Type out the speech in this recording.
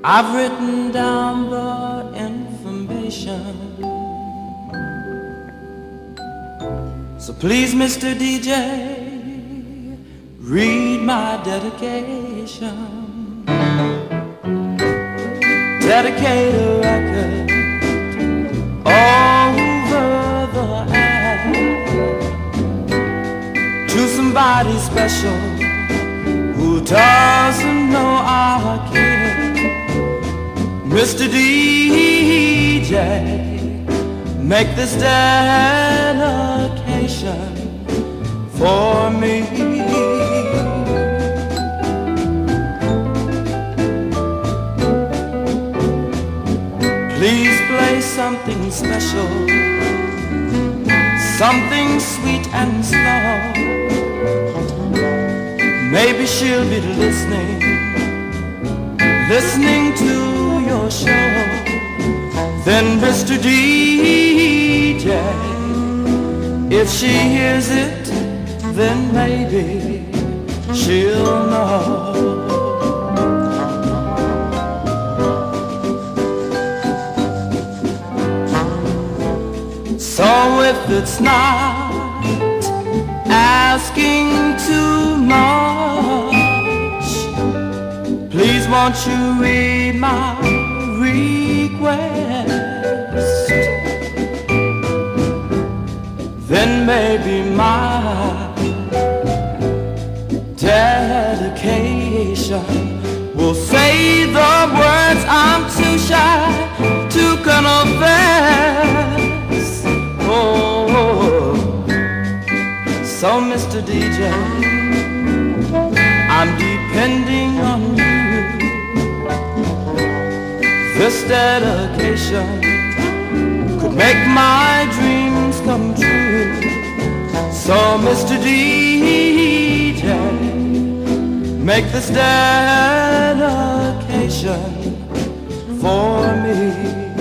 I've written down the information, so please, Mr. DJ, read my dedication. Dedicate a record over the air to somebody special who doesn't know I care. Mr. DJ, make this dedication for me. Please play something special, something sweet and slow. Maybe she'll be listening to your show. Then Mr. DJ, if she hears it, then maybe she'll know. So if it's not asking too much, please won't you read my request? Then maybe my dedication will say the words I'm too shy to confess. Oh, so Mr. DJ, I'm depending on you. This dedication could make my dreams come true. So Mr. DJ, make this dedication for me.